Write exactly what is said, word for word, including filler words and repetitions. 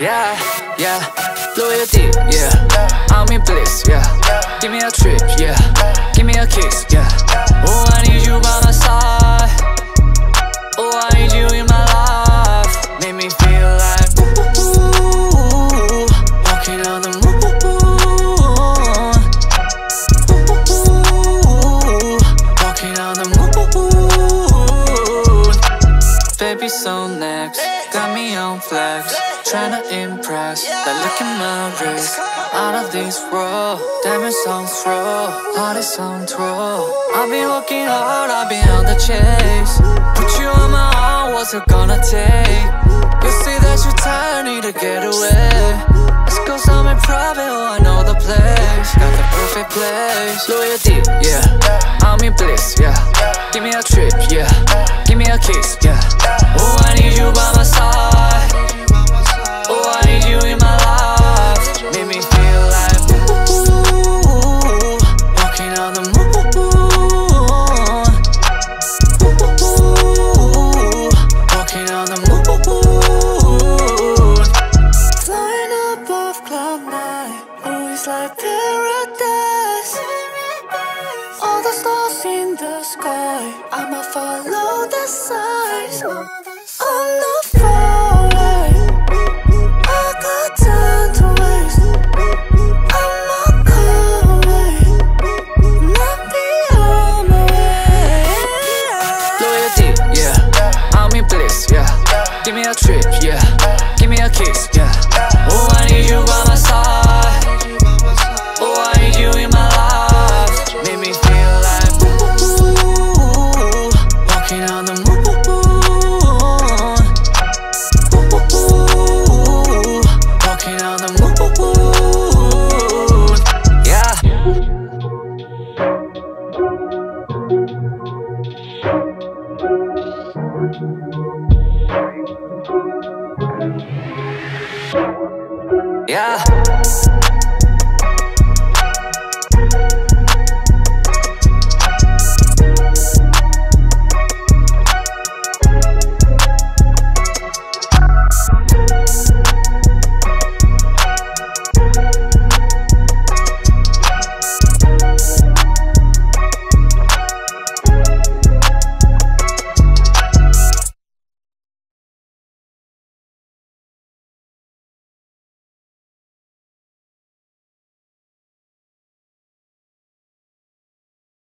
Yeah, yeah, loyalty, yeah, I'm in bliss, yeah. Give me a trip, yeah, give me a kiss, yeah. Oh, I need you by my side. Oh, I need you in my life. Make me feel like ooh, ooh, ooh, walking on the moon. Ooh, ooh, walking on the moon. Baby, so next, got me on flex. Tryna impress, that look in my wrist. Out of this world, diamonds on throw, heart is on throw. I've been working hard, I've been on the chase. Put you on my arm, what's it gonna take? You see that you're tired, need to get away. Let's go somewhere private, oh I know the place. Got the perfect place. Loyalty, yeah, I'm in bliss, yeah. Give me a trip, yeah, give me a kiss, yeah. Oh, I need you by my side. Oh, I need you in my life. Make me feel like ooh, walking on the moon. Ooh, walking on the moon. Flying above cloud nine, oh, it's like paradise. All the stars in the sky, I'ma follow the signs. I'm not far away. Give me a trip,